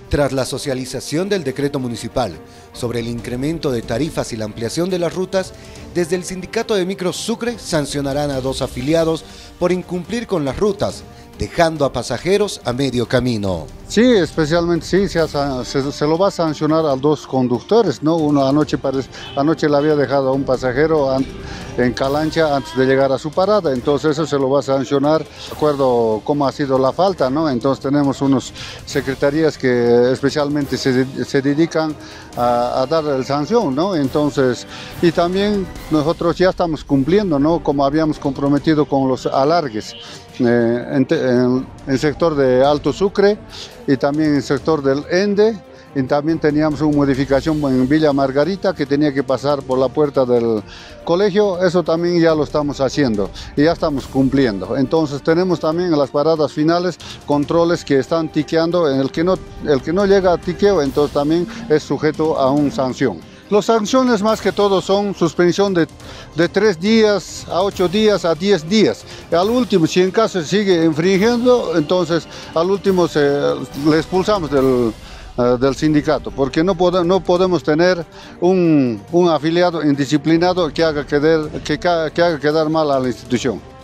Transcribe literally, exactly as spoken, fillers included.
Tras la socialización del decreto municipal sobre el incremento de tarifas y la ampliación de las rutas, desde el sindicato de Micros Sucre sancionarán a dos afiliados por incumplir con las rutas, dejando a pasajeros a medio camino. Sí, especialmente sí, se, se, se lo va a sancionar a dos conductores, ¿no? Uno anoche, anoche le había dejado a un pasajero en Calancha antes de llegar a su parada, entonces eso se lo va a sancionar de acuerdo cómo ha sido la falta, ¿no? Entonces tenemos unas secretarías que especialmente se, se dedican a, a dar la sanción, ¿no? Entonces, y también nosotros ya estamos cumpliendo, ¿no? Como habíamos comprometido con los alargues. Eh, en, en el sector de Alto Sucre y también en el sector del Ende, y también teníamos una modificación en Villa Margarita que tenía que pasar por la puerta del colegio. Eso también ya lo estamos haciendo y ya estamos cumpliendo. Entonces tenemos también en las paradas finales controles que están tiqueando. En el que no, el que no llega a tiqueo, entonces también es sujeto a una sanción. Las sanciones más que todo son suspensión de, de tres días a ocho días a diez días. Al último, si en caso sigue infringiendo, entonces al último se, le expulsamos del, uh, del sindicato, porque no, pode, no podemos tener un, un afiliado indisciplinado que haga, quedar, que, que haga quedar mal a la institución.